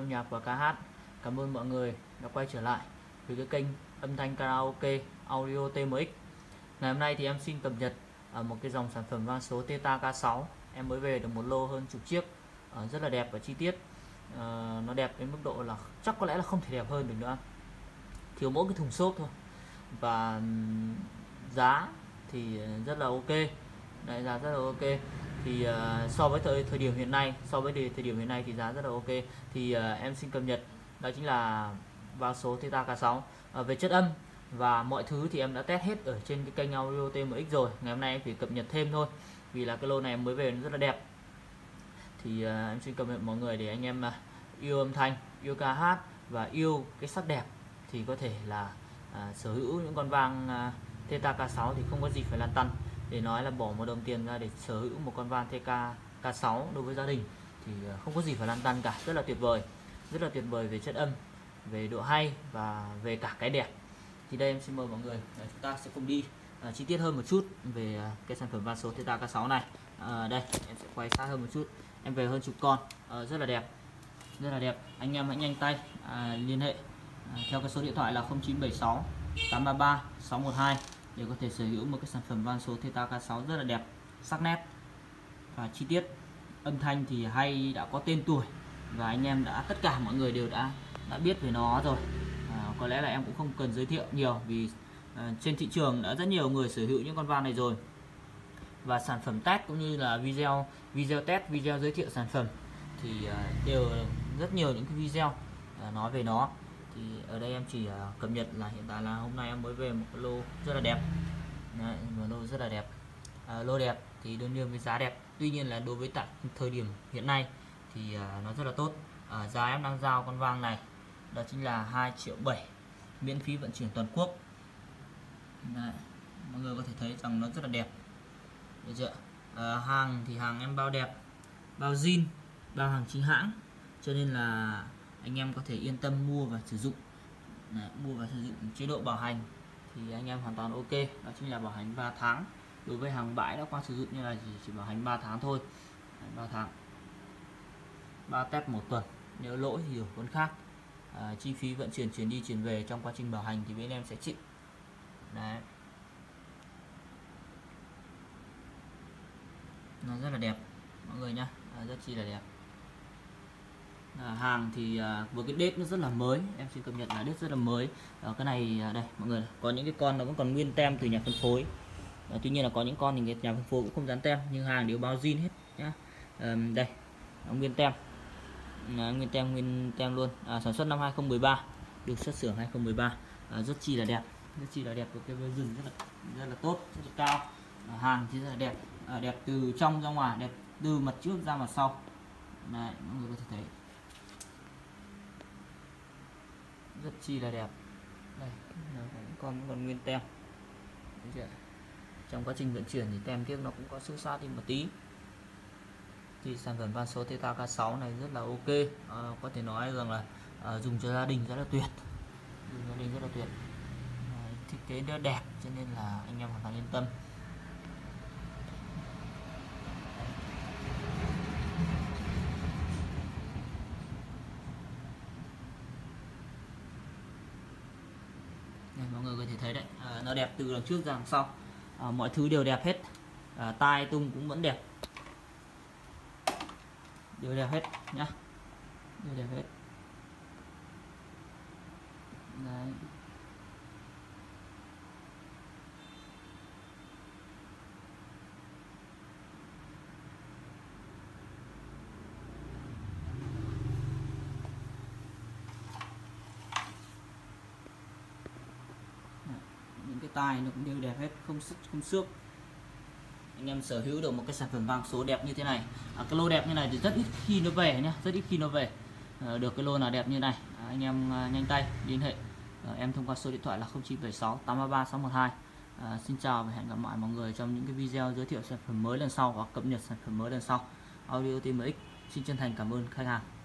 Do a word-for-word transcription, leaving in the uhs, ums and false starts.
âm nhạc và ca hát. Cảm ơn mọi người đã quay trở lại với cái kênh âm thanh karaoke audio tê em ích. Ngày hôm nay thì em xin cập nhật một cái dòng sản phẩm van số Theta K sáu. Em mới về được một lô hơn chục chiếc, rất là đẹp và chi tiết. Nó đẹp đến mức độ là chắc có lẽ là không thể đẹp hơn được nữa, thiếu mỗi cái thùng xốp thôi. Và giá thì rất là ok. Đấy, giá rất là ok. Thì uh, so với thời thời điểm hiện nay, so với thời điểm hiện nay thì giá rất là ok. Thì uh, em xin cập nhật đó chính là van số Theta K sáu. Uh, về chất âm và mọi thứ thì em đã test hết ở trên cái kênh audio tê em ích rồi. Ngày hôm nay em chỉ cập nhật thêm thôi, vì là cái lô này em mới về nó rất là đẹp. Thì uh, em xin cập nhật mọi người để anh em uh, yêu âm thanh, yêu ca hát và yêu cái sắc đẹp thì có thể là uh, sở hữu những con van uh, Theta K sáu thì không có gì phải lăn tăn. Để nói là bỏ một đồng tiền ra để sở hữu một con van Theta K sáu đối với gia đình thì không có gì phải lăn tăn cả, rất là tuyệt vời, rất là tuyệt vời về chất âm, về độ hay và về cả cái đẹp. Thì đây em xin mời mọi người chúng ta sẽ cùng đi uh, chi tiết hơn một chút về uh, cái sản phẩm van số Theta K sáu này. Uh, đây em sẽ quay sát hơn một chút, em về hơn chục con, uh, rất là đẹp, rất là đẹp. Anh em hãy nhanh tay uh, liên hệ uh, theo cái số điện thoại là không chín bảy sáu tám ba ba sáu một hai để có thể sở hữu một cái sản phẩm van số Theta K sáu rất là đẹp, sắc nét và chi tiết. Âm thanh thì hay, đã có tên tuổi và anh em đã tất cả mọi người đều đã đã biết về nó rồi. À, có lẽ là em cũng không cần giới thiệu nhiều vì à, trên thị trường đã rất nhiều người sở hữu những con van này rồi. Và sản phẩm test cũng như là video video test, video giới thiệu sản phẩm thì à, đều rất nhiều những cái video à, nói về nó. Thì ở đây em chỉ uh, cập nhật là hiện tại là hôm nay em mới về một cái lô rất là đẹp. Đấy, một lô rất là đẹp. Uh, lô đẹp thì đương nhiên với giá đẹp. Tuy nhiên là đối với tại thời điểm hiện nay thì uh, nó rất là tốt. Uh, giá em đang giao con vàng này đó chính là hai triệu bảy, miễn phí vận chuyển toàn quốc. Đấy, mọi người có thể thấy rằng nó rất là đẹp. Được chưa? Uh, hàng thì hàng em bao đẹp, bao zin, bao hàng chính hãng, cho nên là anh em có thể yên tâm mua và sử dụng. Đấy, mua và sử dụng chế độ bảo hành thì anh em hoàn toàn ok, đó chính là bảo hành ba tháng. Đối với hàng bãi đã qua sử dụng như là chỉ, chỉ bảo hành ba tháng thôi. Đấy, ba tháng, ba test một tuần, nếu lỗi thì đổi con khác. À, chi phí vận chuyển chuyển đi chuyển về trong quá trình bảo hành thì bên em sẽ chịu. Đấy, nó rất là đẹp mọi người nhá, à, rất chi là đẹp. À, hàng thì à, với cái đết nó rất là mới, em xin cập nhật là đết rất là mới. À, cái này à, đây mọi người, có những cái con nó vẫn còn nguyên tem từ nhà phân phối. À, tuy nhiên là có những con thì nhà phân phối cũng không dán tem, nhưng hàng đều bao zin hết nhá. À, đây nguyên tem, à, nguyên tem nguyên tem luôn. À, sản xuất năm hai không một ba, được xuất xưởng hai không một ba. À, rất chi là đẹp, rất chi là đẹp, của cái rừng rất là rất là tốt, rất là cao. À, hàng thì rất là đẹp, à, đẹp từ trong ra ngoài, đẹp từ mặt trước ra mặt sau. Đấy, mọi người có thể thấy rất chi là đẹp. Đây con còn nguyên tem. Trong quá trình vận chuyển thì tem tiếp nó cũng có xước sát đi một tí. Thì sản phẩm van số Theta K sáu này rất là ok, à, có thể nói rằng là à, dùng cho gia đình rất là tuyệt, dùng gia đình rất là tuyệt. À, thiết kế nó đẹp cho nên là anh em hoàn toàn yên tâm. Mọi người có thể thấy đấy, à, nó đẹp từ đằng trước ra đằng sau, à, mọi thứ đều đẹp hết. À, tai tung cũng vẫn đẹp, đều đẹp hết nhá, đều đẹp hết. Đấy. Những cái tai nó cũng đều đẹp hết, không sức không xước. Anh em sở hữu được một cái sản phẩm vàng số đẹp như thế này. À, cái lô đẹp như này thì rất ít khi nó về nhá, rất ít khi nó về. À, được cái lô nào đẹp như này, à, anh em à, nhanh tay liên hệ à, em thông qua số điện thoại là không chín bảy sáu tám ba ba sáu một hai. À, xin chào và hẹn gặp lại mọi người trong những cái video giới thiệu sản phẩm mới lần sau hoặc cập nhật sản phẩm mới lần sau. Audio tê em ích xin chân thành cảm ơn khách hàng.